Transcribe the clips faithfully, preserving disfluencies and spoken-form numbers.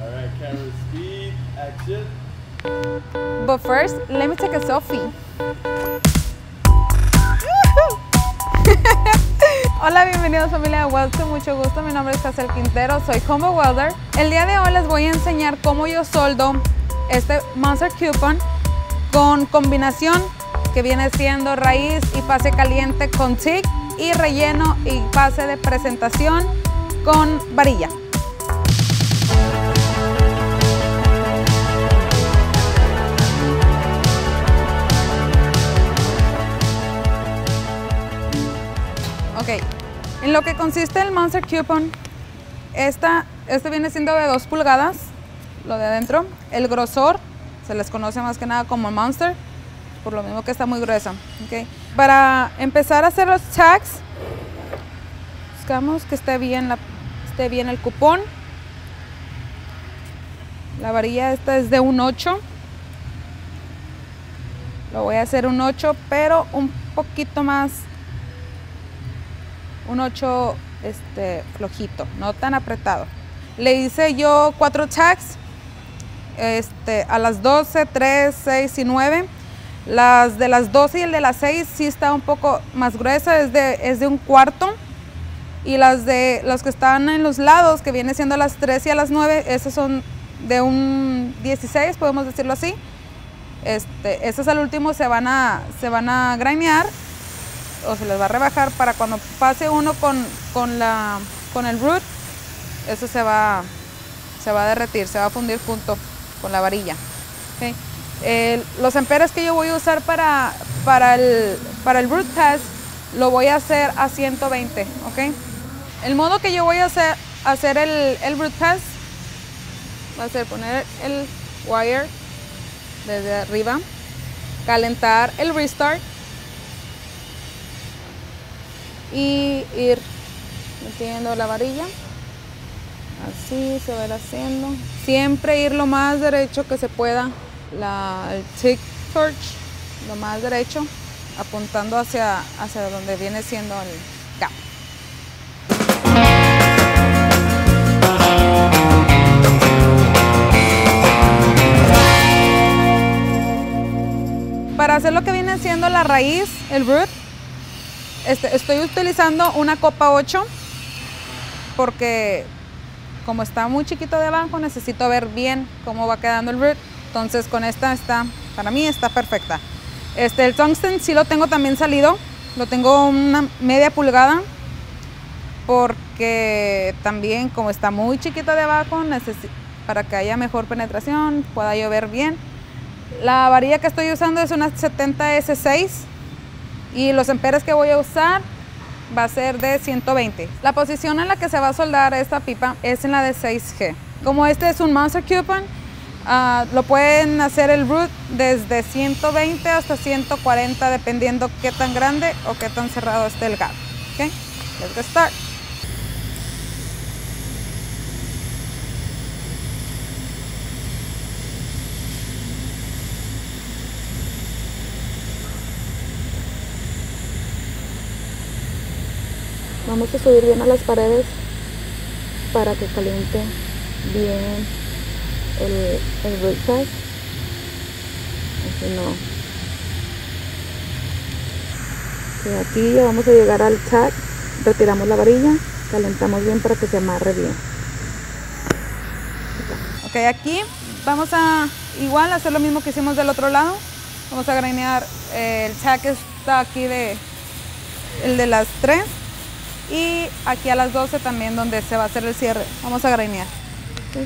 All right, camera speed, action. But first, let me take a selfie. Hola, bienvenidos familia de Weld, con mucho gusto. Mi nombre es Hazel Quintero, soy Combo Welder. El día de hoy les voy a enseñar cómo yo soldo este Monster Coupon con combinación que viene siendo raíz y pase caliente con T I G y relleno y pase de presentación con varilla. Ok, en lo que consiste el Monster Coupon, esta, este viene siendo de dos pulgadas, lo de adentro. El grosor se les conoce más que nada como Monster, por lo mismo que está muy gruesa. Okay. Para empezar a hacer los tags, buscamos que esté bien, la, esté bien el cupón. La varilla esta es de un ocho. Lo voy a hacer un ocho, pero un poquito más. Un ocho este, flojito, no tan apretado. Le hice yo cuatro tags este, a las doce, tres, seis y nueve. Las de las doce y el de las seis sí está un poco más gruesa, es de, es de un cuarto. Y las de los que están en los lados, que viene siendo a las tres y a las nueve, esas son de un dieciséis, podemos decirlo así. Este, esas al último se van a, se van a grainear o se les va a rebajar para cuando pase uno con, con, la, con el root, eso se va, se va a derretir, se va a fundir junto con la varilla. ¿Okay? Eh, los amperes que yo voy a usar para, para, el, para el root pass lo voy a hacer a ciento veinte. ¿Okay? El modo que yo voy a hacer, hacer el, el root pass va a ser poner el wire desde arriba, calentar el restart y ir metiendo la varilla, así se va a ir haciendo, siempre ir lo más derecho que se pueda, la, el T I G torch lo más derecho, apuntando hacia, hacia donde viene siendo el gap. Para hacer lo que viene siendo la raíz, el root, Este, estoy utilizando una copa ocho porque como está muy chiquito de abajo necesito ver bien cómo va quedando el root. Entonces con esta está, para mí está perfecta. Este, el tungsten sí lo tengo también salido, lo tengo una media pulgada porque también como está muy chiquito de abajo, para que haya mejor penetración, pueda yo ver bien. La varilla que estoy usando es una setenta ese seis. Y los amperes que voy a usar va a ser de ciento veinte. La posición en la que se va a soldar esta pipa es en la de seis G. Como este es un Monster Coupon, uh, lo pueden hacer el root desde ciento veinte hasta ciento cuarenta, dependiendo qué tan grande o qué tan cerrado esté el gap. Okay? Let's get started. Vamos a subir bien a las paredes para que caliente bien el, el root pass. Así no. Y aquí ya vamos a llegar al tag. Retiramos la varilla, calentamos bien para que se amarre bien. Ok, aquí vamos a igual hacer lo mismo que hicimos del otro lado. Vamos a grainear eh, el tag que está aquí de el de las tres. Y aquí a las doce también donde se va a hacer el cierre. Vamos a grainear. Okay.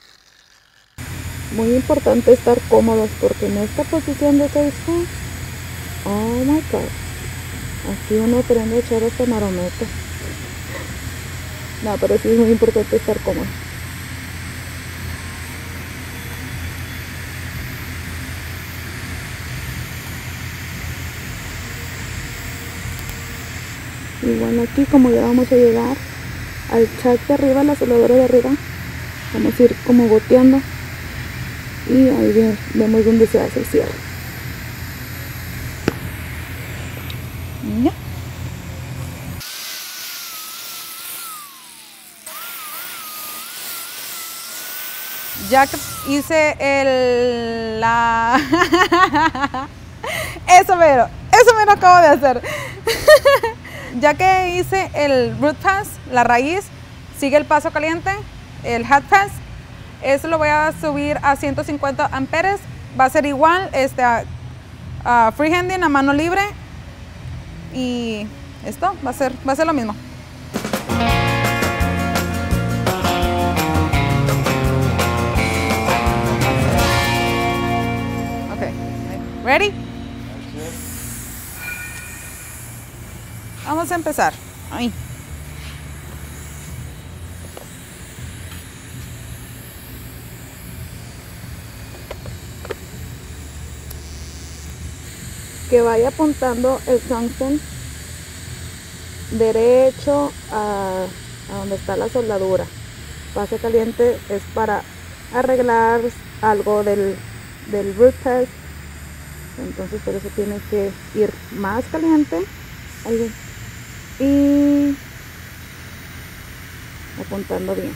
Muy importante estar cómodos porque en esta posición de seis G, oh my god, aquí uno aprende a echar hasta marometa. No, pero sí es muy importante estar cómodo. Y bueno, aquí como ya vamos a llegar al chat de arriba, la soldadura de arriba, vamos a ir como goteando y ahí bien, vemos dónde se hace el cierre. Ya. Ya que hice el... la... eso mero, eso me lo acabo de hacer. Ya que hice el root pass, la raíz, sigue el paso caliente, el hat pass. Eso lo voy a subir a ciento cincuenta amperes. Va a ser igual, este, a, a freehanding, a mano libre. Y esto va a ser, va a ser lo mismo. Ok, ready? Vamos a empezar. Ahí. Que vaya apuntando el tungsten derecho a, a donde está la soldadura. Pase caliente es para arreglar algo del, del root pass. Entonces por eso tiene que ir más caliente. Ahí. Y apuntando bien.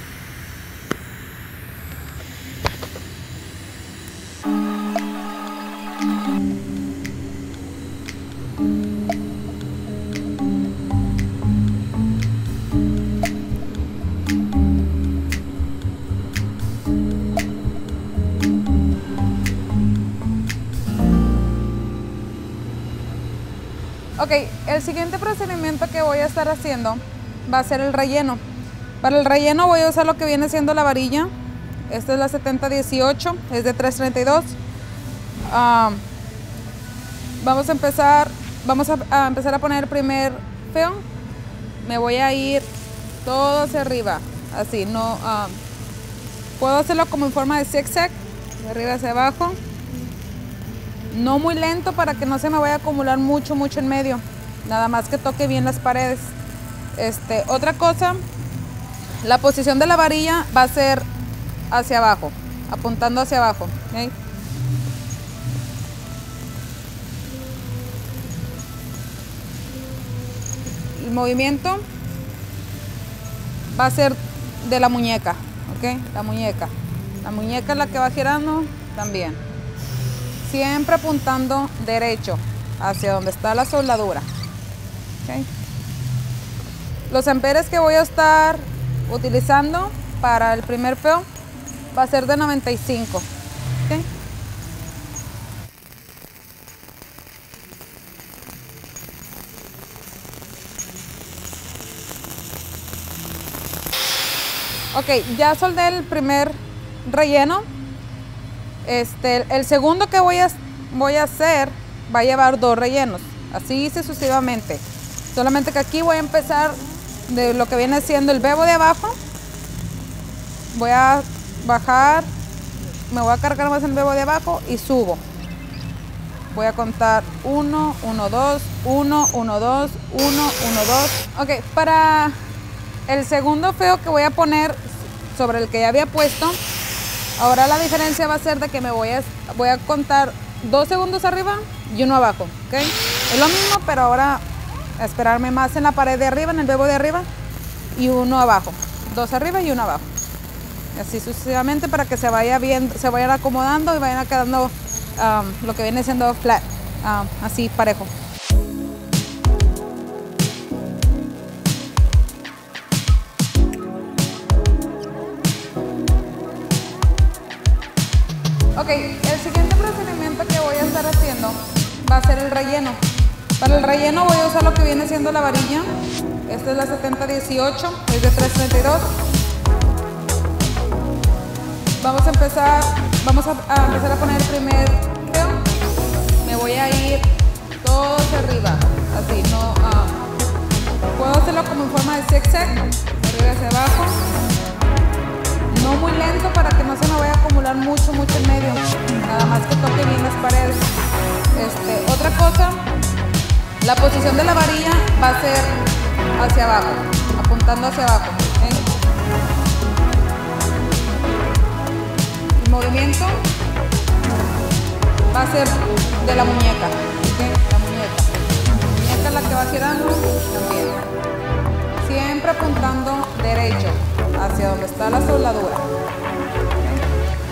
Ok, el siguiente procedimiento que voy a estar haciendo va a ser el relleno. Para el relleno voy a usar lo que viene siendo la varilla. Esta es la setenta dieciocho, es de tres treinta y dos. Um, vamos a empezar, vamos a, a empezar a poner el primer peón. Me voy a ir todo hacia arriba, así, no, um, puedo hacerlo como en forma de zigzag, de arriba hacia abajo. No muy lento para que no se me vaya a acumular mucho, mucho en medio. Nada más que toque bien las paredes. Este, otra cosa, la posición de la varilla va a ser hacia abajo, apuntando hacia abajo. ¿Okay? El movimiento va a ser de la muñeca, ¿ok? La muñeca. La muñeca es la que va girando también. Siempre apuntando derecho hacia donde está la soldadura. ¿Okay? Los amperes que voy a estar utilizando para el primer peón va a ser de noventa y cinco. ¿Okay? Ok, ya soldé el primer relleno. Este, el segundo que voy a, voy a hacer va a llevar dos rellenos, así sucesivamente. Solamente que aquí voy a empezar de lo que viene siendo el bebo de abajo. Voy a bajar, me voy a cargar más el bebo de abajo y subo. Voy a contar uno, uno, dos, uno, uno, dos, uno, uno, dos. Ok, para el segundo feo que voy a poner sobre el que ya había puesto, ahora la diferencia va a ser de que me voy a, voy a contar dos segundos arriba y uno abajo, ¿ok? Es lo mismo, pero ahora a esperarme más en la pared de arriba, en el bebo de arriba, y uno abajo. Dos arriba y uno abajo. Y así sucesivamente para que se vaya bien, se vayan acomodando y vayan quedando um, lo que viene siendo flat, um, así parejo. Ok, el siguiente procedimiento que voy a estar haciendo va a ser el relleno. Para el relleno voy a usar lo que viene siendo la varilla. Esta es la setenta dieciocho, es de tres treinta y dos. Vamos a empezar, vamos a, a empezar a poner el primer peón. Me voy a ir todo hacia arriba, así, no, uh, puedo hacerlo como en forma de zigzag, de arriba hacia abajo. No muy lento para que no se me vaya a acumular mucho, mucho en medio. Nada más que toque bien las paredes. Este, otra cosa, la posición de la varilla va a ser hacia abajo, apuntando hacia abajo. ¿Okay? El movimiento va a ser de la muñeca. ¿Okay? La muñeca. La muñeca es la que va girando también. Siempre apuntando derecho hacia donde está la soldadura. ¿Okay?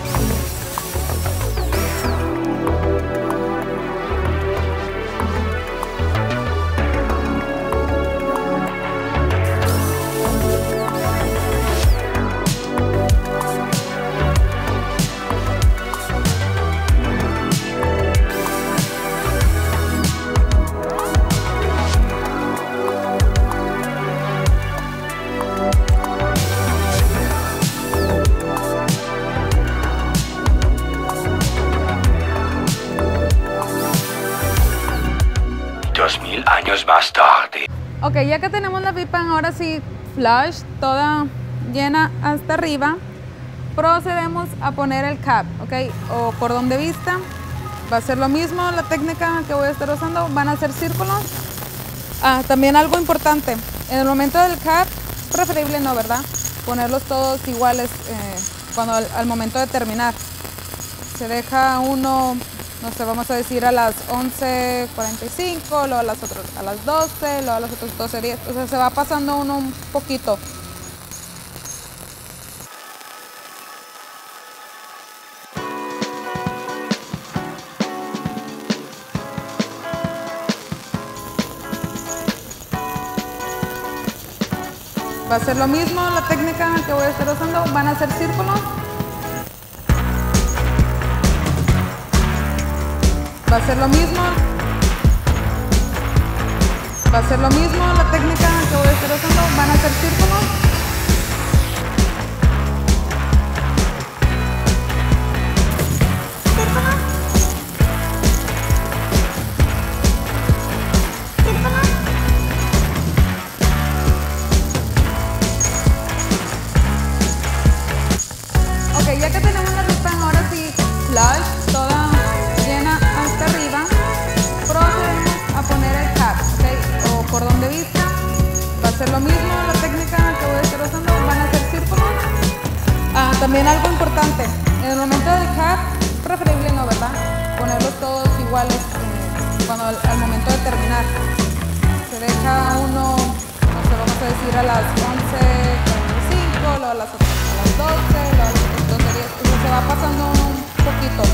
años más tarde. Ok, ya que tenemos la pipa ahora sí flush, toda llena hasta arriba, procedemos a poner el cap, ok, o cordón de vista. Va a ser lo mismo la técnica que voy a estar usando, van a ser círculos. Ah, también algo importante, en el momento del cap, preferible no, ¿verdad? Ponerlos todos iguales eh, cuando al, al momento de terminar. Se deja uno, no sé, vamos a decir a las once cuarenta y cinco, luego a las, otras, a las doce, luego a las otras doce diez, o sea, se va pasando uno un poquito. Va a ser lo mismo la técnica que voy a estar usando, van a ser círculos. Va a ser lo mismo. Va a ser lo mismo la técnica que voy a estar usando, van a ser círculos. Ya que tenemos la pipa ahora sí flush, toda llena hasta arriba, procedemos a poner el cap, ¿okay? O cordón de vista. Va a ser lo mismo la técnica que voy a estar usando, van a ser círculos. Ah, también algo importante, en el momento del cap, preferible no, ¿verdad? Ponerlos todos iguales eh, cuando al, al momento de terminar. Se deja uno, no sé, vamos a decir a las once cuarenta y cinco, luego a las, a las doce, luego a las doce diez, o sea, se va pasando uno un poquito.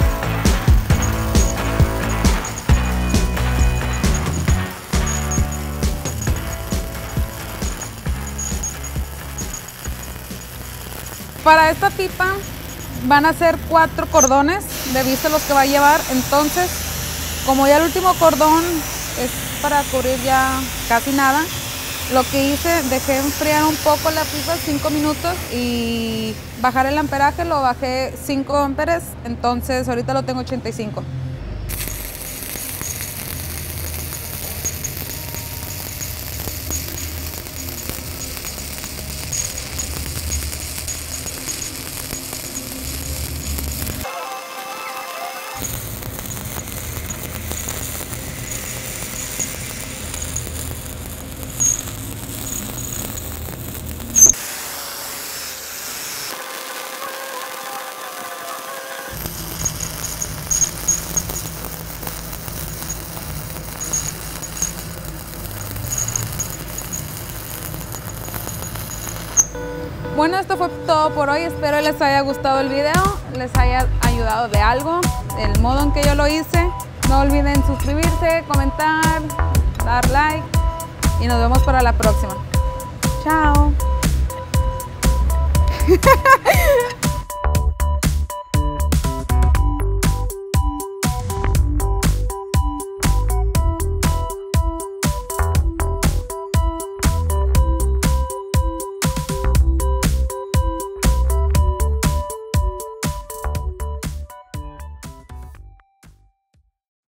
Para esta pipa van a ser cuatro cordones de vista los que va a llevar, entonces como ya el último cordón es para cubrir ya casi nada, lo que hice, dejé enfriar un poco la pipa, cinco minutos, y bajar el amperaje, lo bajé cinco amperes, entonces ahorita lo tengo ochenta y cinco. Bueno, esto fue todo por hoy, espero les haya gustado el video, les haya ayudado de algo, el modo en que yo lo hice. No olviden suscribirse, comentar, dar like y nos vemos para la próxima. Chao.